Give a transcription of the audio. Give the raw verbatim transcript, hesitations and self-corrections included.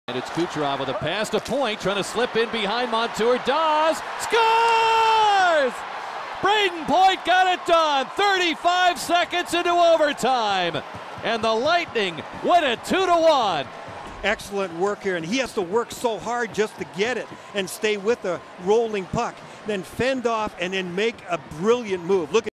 And it's Kucherov with a pass to Point, trying to slip in behind Montour. Does scores! Brayden Point got it done. thirty-five seconds into overtime, and the Lightning win it two to one. Excellent work here, and he has to work so hard just to get it and stay with the rolling puck, then fend off and then make a brilliant move. Look at